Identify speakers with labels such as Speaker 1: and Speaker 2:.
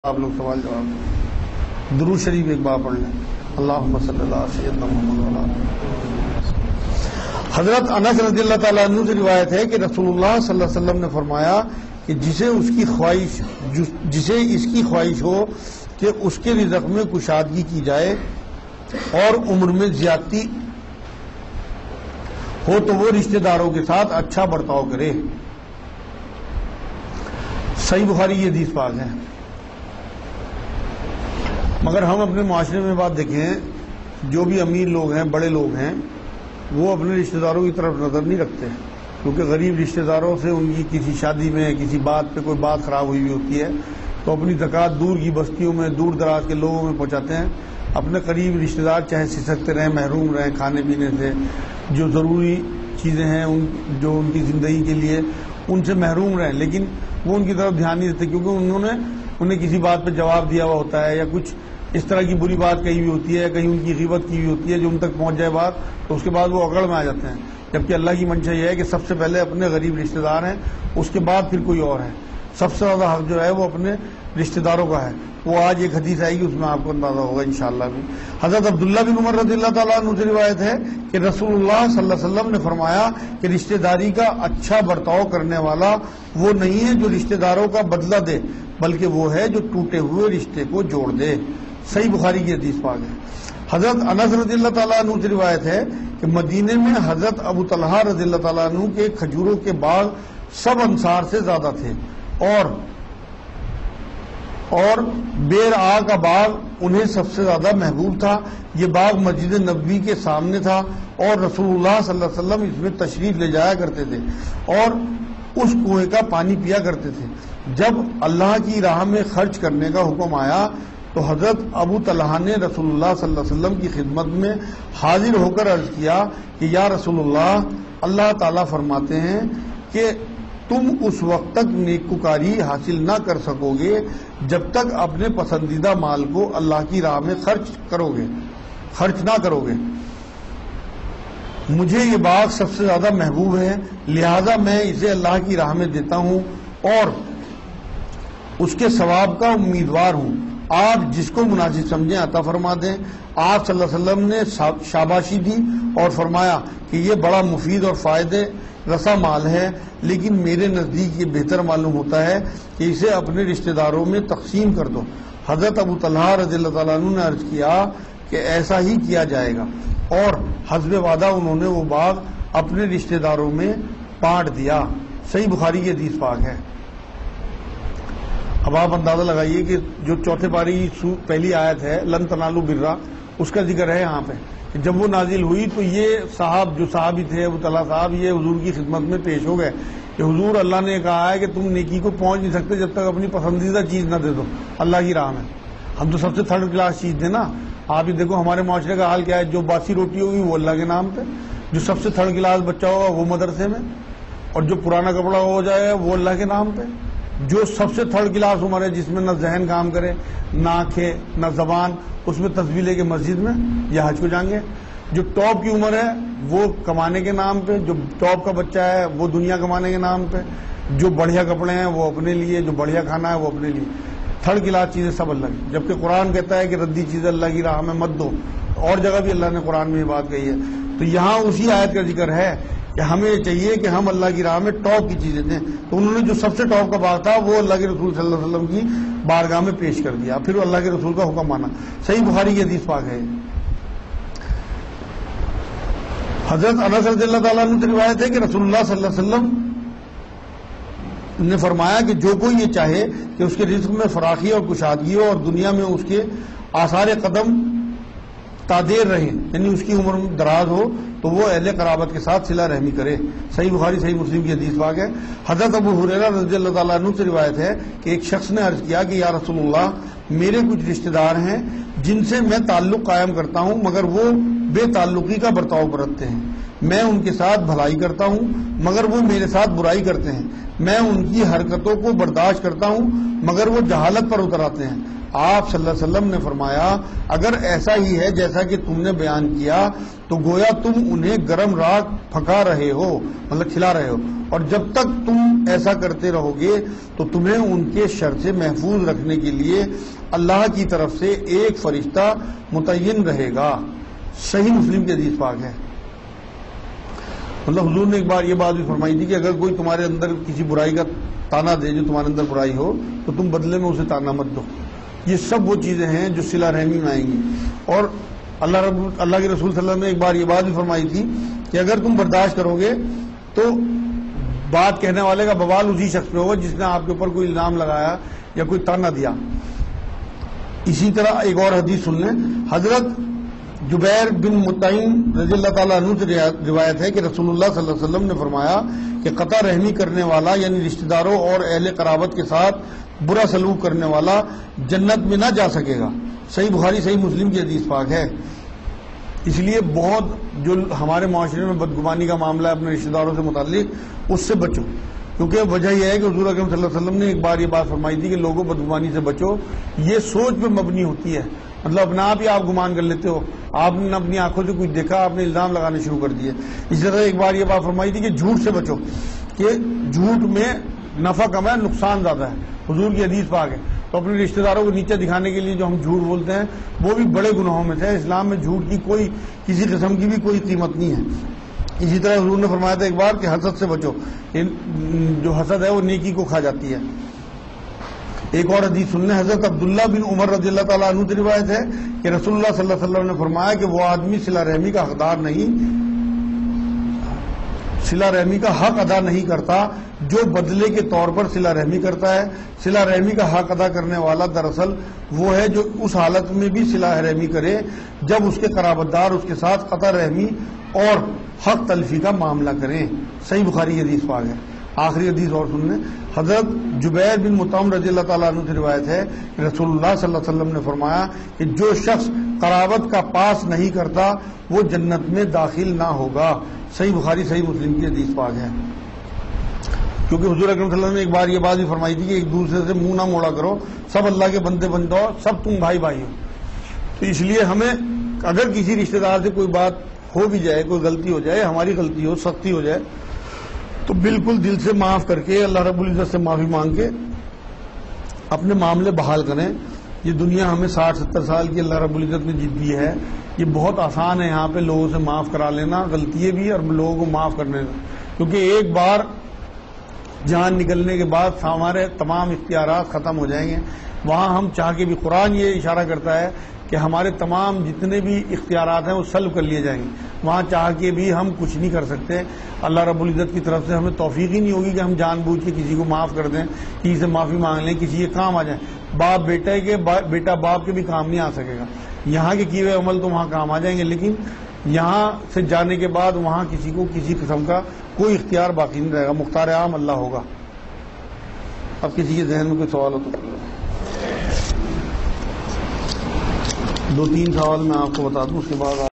Speaker 1: آپ لوگ سوال جواب درود شریف ایک بار پڑھ لیں۔ اللہم صلی اللہ سیدنا محمد وعلی آلہ۔ حضرت انس رضی اللہ تعالیٰ عنہ سے روایت ہے کہ رسول اللہ صلی اللہ علیہ وسلم نے فرمایا کہ جسے اس کی خواہش ہو کہ اس کے رزق میں کشادگی کی جائے اور عمر میں زیادتی ہو تو وہ رشتہ داروں کے ساتھ اچھا برتاؤ کرے۔ صحیح بخاری یہ حدیث پاک ہے۔ مگر ہم اپنے معاشرے میں بات دیکھیں، جو بھی امیر لوگ ہیں، بڑے لوگ ہیں، وہ اپنے رشتہ داروں کی طرف نظر نہیں رکھتے، کیونکہ غریب رشتہ داروں سے ان کی کسی شادی میں کسی بات پہ کوئی بات خراب ہوئی ہوتی ہے تو اپنی زکوٰۃ دور کی بستیوں میں، دور دراز کے لوگوں میں پہنچاتے ہیں۔ اپنے قریب رشتہ دار چاہے سسکتے رہیں، محروم رہیں کھانے پینے سے، جو ضروری چیزیں ہیں جو ان کی زندگی کے لیے ان سے محروم رہیں، لیکن وہ ان کی طرف دھیان نہیں دیتے، کیونکہ انہیں کسی بات پہ جواب دیا ہوا ہوتا ہے، یا کچھ اس طرح کی بری بات کہی ہوئی ہوتی ہے، کہیں ان کی غیبت کی ہوئی ہوتی ہے جو ان تک پہنچ جائے بات، تو اس کے بعد وہ اکڑ میں آ جاتے ہیں۔ جبکہ اللہ کی منشا یہ ہے کہ سب سے پہلے اپنے غریب رشتہ دار ہیں، اس کے بعد پھر کوئی اور ہے۔ سب سے زیادہ حق جو ہے وہ اپنے رشتہ داروں کا ہے۔ وہ آج ایک حدیث آئے گی، اس میں آپ کو اندازہ ہوگا انشاءاللہ بھی۔ حضرت عبداللہ بن عمر رضی اللہ تعالیٰ عنہ سے روایت ہے کہ رسول اللہ صلی اللہ علیہ وسلم نے فرمایا کہ رشتہ داری کا اچھا برتاؤ کرنے والا وہ نہیں ہے جو رشتہ داروں کا بدلہ دے، بلکہ وہ ہے جو ٹوٹے ہوئے رشتے کو جوڑ دے۔ صحیح بخاری کی حدیث پاک ہے۔ حضرت انس رضی اللہ تعالیٰ عنہ سے روایت ہے کہ مدینے میں حضرت ابو طلحہ رضی اللہ تعالیٰ عنہ کے کھجوروں کے باغ سب انصار سے زیادہ تھے، اور بیر آ کا باغ انہیں سب سے زیادہ محبوب تھا۔ یہ باغ مسجد نبوی کے سامنے تھا اور رسول اللہ صلی اللہ علیہ وسلم اس میں تشریف لے جایا کرتے تھے اور اس کنویں کا پانی پیا کرتے تھے۔ جب اللہ کی راہ میں خرچ کرنے کا حکم آیا تو حضرت ابو طلحہ نے رسول اللہ صلی اللہ علیہ وسلم کی خدمت میں حاضر ہو کر عرض کیا کہ یا رسول اللہ، اللہ تعالیٰ فرماتے ہیں کہ تم اس وقت تک نیکوکاری حاصل نہ کر سکو گے جب تک اپنے پسندیدہ مال کو اللہ کی راہ میں خرچ نہ کرو گے۔ مجھے یہ باغ سب سے زیادہ محبوب ہے، لہذا میں اسے اللہ کی راہ میں دیتا ہوں اور اس کے ثواب کا امیدوار ہوں۔ آپ جس کو مناسب سمجھیں عطا فرما دیں۔ آپ صلی اللہ علیہ وسلم نے شاباشی دی اور فرمایا کہ یہ بڑا مفید اور فائدے رسا مال ہے، لیکن میرے نزدیک یہ بہتر معلوم ہوتا ہے کہ اسے اپنے رشتہ داروں میں تقسیم کر دو۔ حضرت ابو طلحہ رضی اللہ تعالیٰ عنہ نے عرض کیا کہ ایسا ہی کیا جائے گا، اور حسب وعدہ انہوں نے وہ باغ اپنے رشتہ داروں میں بانٹ دیا۔ صحیح بخاری کی حدیث پاک ہے۔ اب آپ اندازہ لگائیے کہ جو چوتھے پاری کی پہلی آیت ہے لن تنالوا البر، اس کا ذکر ہے یہاں پہ کہ جب وہ نازل ہوئی تو یہ جو صحابی تھے ابو طلحہ صاحب، یہ حضور کی خدمت میں پیش ہو گئے کہ حضور، اللہ نے کہا ہے کہ تم نیکی کو پہنچ نہیں سکتے جب تک اپنی پسندیدہ چیز نہ دے دو اللہ کی راہ میں۔ ہم تو سب سے تھرڈ کلاس چیز دیں نا۔ آپ ہی دیکھو ہمارے معاشرے کا حال کیا ہے، جو باسی روٹی ہوگی وہ اللہ کے نام پہ، جو سب سے تھرڈ کلاس بچہ ہوگا وہ مدرسے میں، اور جو پرانا کپڑا ہو جائے وہ اللہ کے نام پہ۔ جو سب سے تھرڈ کلاس عمر ہے، جس میں نہ ذہن کام کرے، نہ آنکھیں، نہ زبان، اس میں تسبیح لے کے مسجد میں یا حج کو جائیں گے۔ جو ٹاپ کی عمر ہے وہ کمانے کے نام پہ، جو ٹاپ کا بچہ ہے وہ دنیا کمانے کے نام پہ، جو بڑھیا کپڑے ہیں وہ اپنے لیے، جو بڑھیا کھانا ہے وہ اپنے لیے۔ تھرڈ کلاس چیزیں سب اللہ کی، جبکہ قرآن کہتا ہے کہ ردی چیزیں اللہ کی راہ میں مت دو، اور جگہ بھی اللہ نے قرآن میں یہ بات کہی ہے۔ تو یہاں اسی آیت کا ذکر ہے کہ ہمیں یہ چاہیے کہ ہم اللہ کی راہ میں ٹاپ کی چیزیں دیں۔ تو انہوں نے جو سب سے ٹاپ کا باغ تھا وہ اللہ کے رسول صلی اللہ علیہ وسلم کی بارگاہ میں پیش کر دیا، پھر اللہ کے رسول کا حکم مانا۔ صحیح بخاری کی حدیث پاک ہے۔ حضرت انس رضی اللہ تعالیٰ عنہ سے روایت ہے کہ رسول اللہ صلی اللہ علیہ وسلم نے فرمایا کہ جو کوئی یہ چاہے کہ اس کے رزق میں فراخی اور کشادگی ہو اور دنیا میں اس کے آثار قدم تادیر رہیں، یعنی اس کی عمر دراز ہو، تو وہ اہل قرابت کے ساتھ صلہ رحمی کرے۔ صحیح بخاری صحیح مسلم کی حدیث پاک ہے۔ حضرت ابو ہریرہ رضی اللہ تعالیٰ عنہ سے روایت ہے کہ ایک شخص نے عرض کیا کہ یا رسول اللہ، میرے کچھ رشتہ دار ہیں جن سے میں تعلق قائم کرتا ہوں مگر وہ بے تعلقی کا برتاؤ برتتے ہیں۔ میں ان کے ساتھ بھلائی کرتا ہوں مگر وہ میرے ساتھ برائی کرتے ہیں۔ میں ان کی حرکتوں کو برداشت کرتا ہوں مگر وہ جہالت پر اتر آتے ہیں۔ آپ صلی اللہ علیہ وسلم نے فرمایا اگر ایسا ہی ہے جیسا کہ تم نے بیان کیا تو گویا تم انہیں گرم راکھ پکا رہے ہو، مطلب کھلا رہے ہو، اور جب تک تم ایسا کرتے رہو گے تو تمہیں ان کے شر سے محفوظ رکھنے کے لیے اللہ کی طرف سے ایک فرشتہ متعین رہے گا۔ صحیح مسلم کی حدیث پاک ہے۔ مطلب حضور نے ایک بار یہ بات بھی فرمائی تھی کہ اگر کوئی تمہارے اندر کسی برائی کا تانا دے، جو تمہارے اندر برائی ہو، تو تم بدلے میں اسے تانا مت دو۔ یہ سب وہ چیزیں ہیں جو صلہ رحمی میں آئیں گی۔ اور اللہ کے رسول صلی اللہ علیہ وسلم نے ایک بار یہ بات بھی فرمائی تھی کہ اگر تم برداشت کرو گے تو بات کہنے والے کا بوال اسی شخص پہ ہوگا جس نے آپ کے اوپر کوئی الزام لگایا یا کوئی تانا دیا۔ اسی طرح ایک اور حدیث سن لیں، حضرت جبیر بن مطعم رضی اللہ تعالیٰ عنہ سے روایت ہے کہ رسول اللہ صلی اللہ علیہ وسلم نے فرمایا کہ قطع رحمی کرنے والا یعنی رشتہ داروں اور اہل قرابت کے ساتھ برا سلوک کرنے والا جنت میں نہ جا سکے گا۔ صحیح بخاری صحیح مسلم کی حدیث پاک ہے۔ اس لیے بہت جو ہمارے معاشرے میں بدگمانی کا معاملہ ہے اپنے رشتہ داروں سے متعلق، اس سے بچو، کیونکہ وجہ یہ ہے کہ حضور اکرم صلی اللہ علیہ وسلم نے ایک بار یہ بات فرمائی تھی کہ لوگوں بدگمانی سے بچو۔ یہ سوچ پہ مبنی ہوتی ہے، مطلب اپنا آپ ہی آپ گمان کر لیتے ہو، آپ نے اپنی آنکھوں سے کچھ دیکھا، آپ نے الزام لگانے شروع کر دیے۔ اسی طرح ایک بار یہ بات فرمائی تھی کہ جھوٹ سے بچو، کہ جھوٹ میں نفع کم ہے، نقصان زیادہ ہے، حضور کی حدیث پاک ہے۔ تو اپنے رشتہ داروں کو نیچے دکھانے کے لیے جو ہم جھوٹ بولتے ہیں وہ بھی بڑے گناہوں میں سے ہے۔ اسلام میں جھوٹ کی کوئی کسی قسم کی بھی کوئی قیمت نہیں ہے۔ اسی طرح حضور نے فرمایا تھا ایک بار کہ حسد سے بچو، جو حسد ہے وہ نیکی کو کھا جاتی ہے۔ ایک اور حدیث سننے، حضرت عبداللہ بن عمر رضی اللہ تعالیٰ عنہ کی روایت ہے کہ رسول اللہ صلی اللہ علیہ وسلم نے فرمایا کہ وہ آدمی صلہ رحمی کا حقدار نہیں، صلہ رحمی کا حق ادا نہیں کرتا جو بدلے کے طور پر صلہ رحمی کرتا ہے۔ صلہ رحمی کا حق ادا کرنے والا دراصل وہ ہے جو اس حالت میں بھی صلہ رحمی کرے جب اس کے قرابت دار اس کے ساتھ قطع رحمی اور حق تلفی کا معاملہ کریں۔ صحیح بخاری کی حدیث پاک ہے۔ آخری حدیث اور سننے، حضرت جبیر بن مطعم رضی اللہ تعالیٰ عنہ سے روایت ہے کہ رسول اللہ صلی اللہ علیہ وسلم نے فرمایا کہ جو شخص قرابت کا پاس نہیں کرتا وہ جنت میں داخل نہ ہوگا۔ صحیح بخاری صحیح مسلم کی حدیث پاک ہے۔ کیونکہ حضور اکرم صلی اللہ علیہ وسلم نے ایک بار یہ بات بھی فرمائی تھی کہ ایک دوسرے سے منہ نہ موڑا کرو، سب اللہ کے بندے بن جاؤ، سب تم بھائی بھائی ہو۔ تو اس لیے ہمیں اگر کسی رشتہ دار سے کوئی بات ہو بھی جائے، کوئی غلطی ہو جائے، ہماری غلطی ہو، سختی ہو جائے، تو بالکل دل سے معاف کر کے اللہ رب العزت سے معافی مانگ کے اپنے معاملے بحال کریں۔ یہ دنیا ہمیں 60-70 سال کی اللہ رب العزت نے جیت دی ہے۔ یہ بہت آسان ہے یہاں پہ لوگوں سے معاف کرا لینا، غلطیاں بھی اور لوگوں کو معاف کرنے، کیونکہ ایک بار جان نکلنے کے بعد ہمارے تمام اختیارات ختم ہو جائیں گے۔ وہاں ہم چاہ کے بھی، قرآن یہ اشارہ کرتا ہے کہ ہمارے تمام جتنے بھی اختیارات ہیں وہ سلب کر لیے جائیں گے، وہاں چاہ کے بھی ہم کچھ نہیں کر سکتے۔ اللہ رب العزت کی طرف سے ہمیں توفیق ہی نہیں ہوگی کہ ہم جان بوجھ کے کسی کو معاف کر دیں، کسی سے معافی مانگ لیں، کسی کے کام آ جائیں۔ باپ بیٹا کے، بیٹا باپ کے بھی کام نہیں آ سکے گا۔ یہاں کے کیے ہوئے عمل تو وہاں کام آ جائیں گے، لیکن یہاں سے جانے کے بعد وہاں کسی کو کسی قسم کا کوئی اختیار باقی نہیں رہے گا، مختار عام اللہ ہوگا۔ اب کسی کے ذہن میں کوئی سوال ہو تو 2-3 سوال میں آپ کو بتا دوں، اس کے بعد